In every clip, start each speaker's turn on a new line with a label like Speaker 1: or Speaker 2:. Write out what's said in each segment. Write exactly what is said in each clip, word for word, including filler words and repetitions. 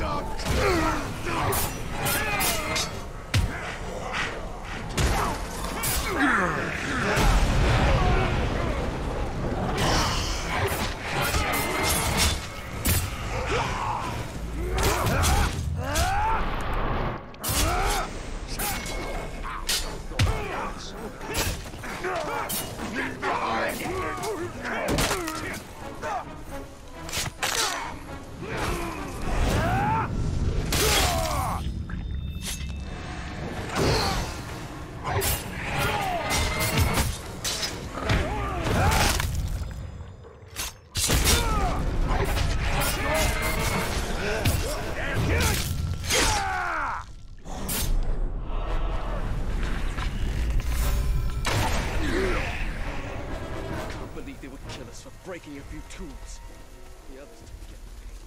Speaker 1: Breaking a few tubes. The others didn't get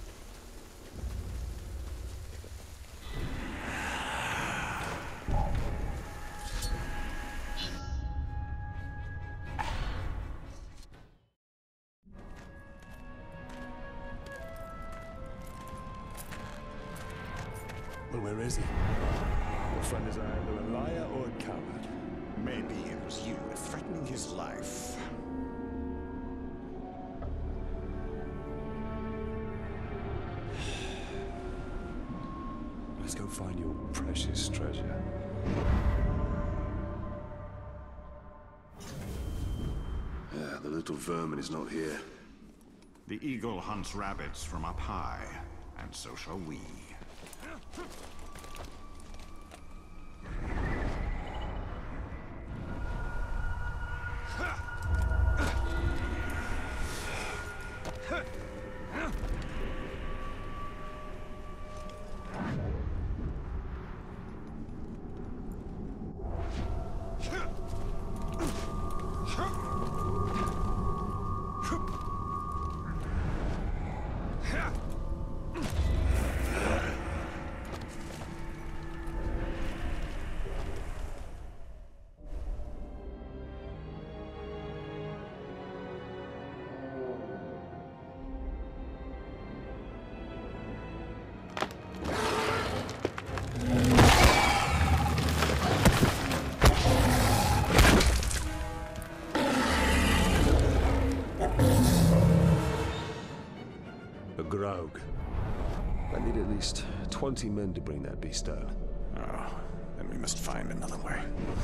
Speaker 2: Well, where is he? Your friend is either a liar or a coward.
Speaker 3: Maybe it was you threatening his life.
Speaker 2: Let's go find your precious treasure.
Speaker 4: Yeah, the little vermin is not here.
Speaker 3: The eagle hunts rabbits from up high, and so shall we.
Speaker 2: Graug. I need at least twenty men to bring that beast down.
Speaker 3: Oh, then we must find another way.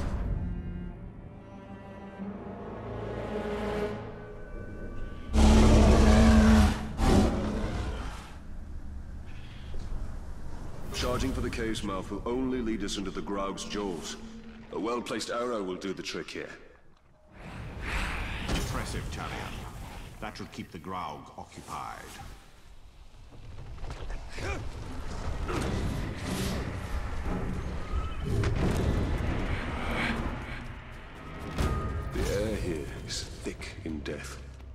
Speaker 4: Charging for the cave's mouth will only lead us into the Graug's jaws. A well-placed arrow will do the trick here.
Speaker 3: Impressive, Talion. That should keep the Graug occupied.
Speaker 4: The air here is thick in death.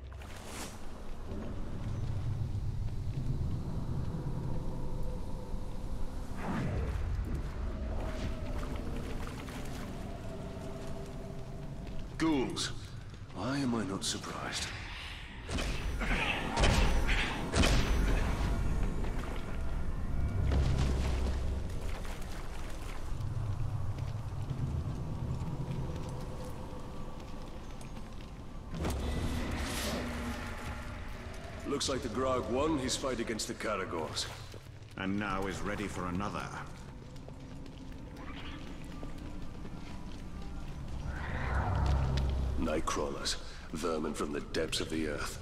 Speaker 4: Ghouls. Why am I not surprised? Looks like the Graug won his fight against the Caragors.
Speaker 3: And now is ready for another.
Speaker 4: Nightcrawlers, vermin from the depths of the earth.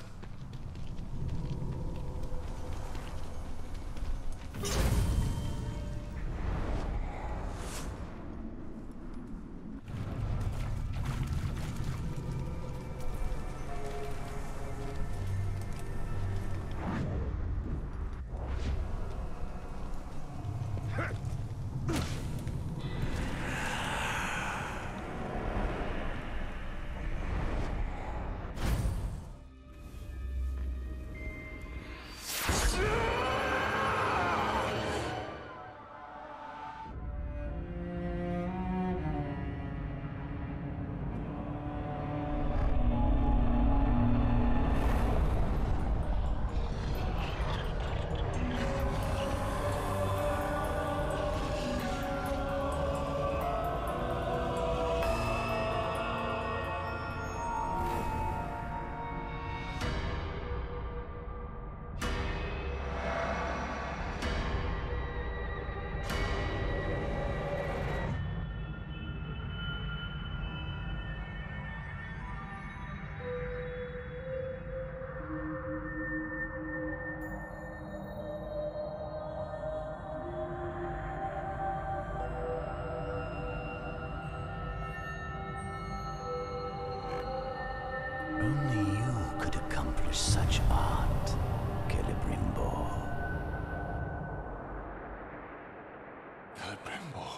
Speaker 2: Blood Brimble.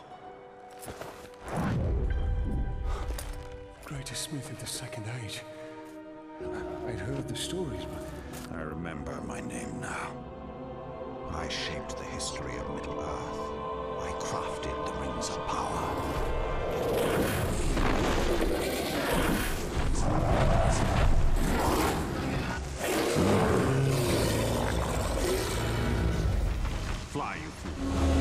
Speaker 2: Greatest smith of the Second Age. I'd heard the stories, but...
Speaker 3: I remember my name now. I shaped the history of Middle-earth. I crafted the Rings of Power. Fly, you fool.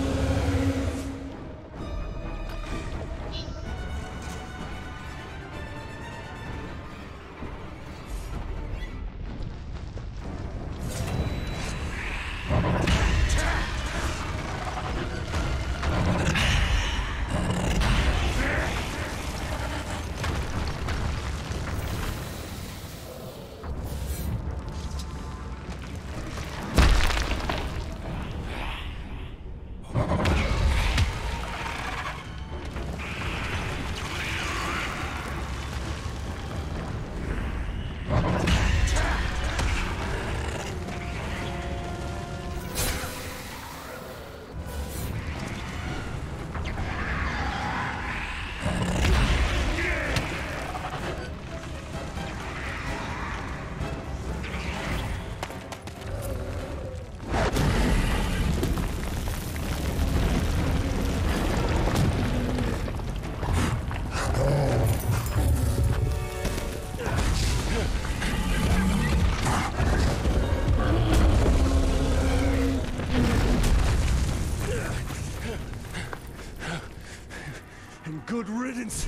Speaker 2: Good riddance.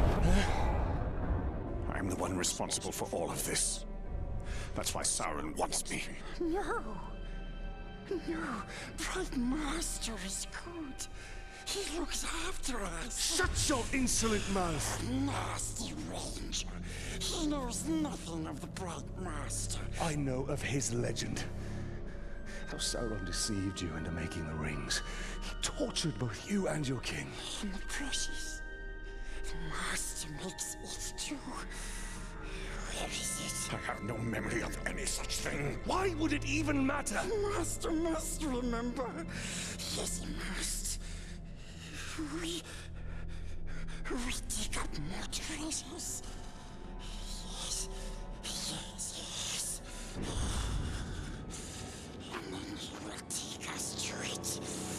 Speaker 3: I'm the one responsible for all of this. That's why Sauron wants me.
Speaker 5: No. No. Bright Master is good. He looks after us.
Speaker 2: Shut your insolent mouth!
Speaker 5: Nasty Ranger. He knows nothing of the Bright Master.
Speaker 2: I know of his legend. How Sauron deceived you into making the rings. He tortured both you and your kin.
Speaker 5: And the precious. The Master makes it too. Where is it?
Speaker 3: I have no memory of any such thing.
Speaker 2: Why would it even matter?
Speaker 5: The Master must remember. Yes, he must. We... We dig up more treasures. Yes, yes, yes. And then he will take us to it.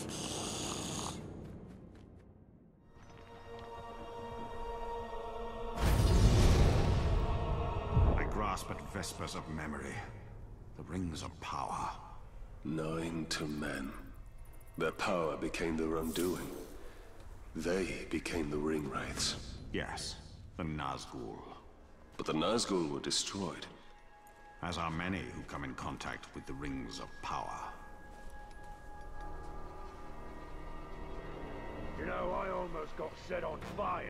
Speaker 3: I grasp at vespers of memory. The Rings of Power.
Speaker 4: Nine to men. Their power became their undoing. They became the ring wraiths.
Speaker 3: Yes, the Nazgul.
Speaker 4: But the Nazgul were destroyed.
Speaker 3: As are many who come in contact with the Rings of Power.
Speaker 2: You know, I almost got set on fire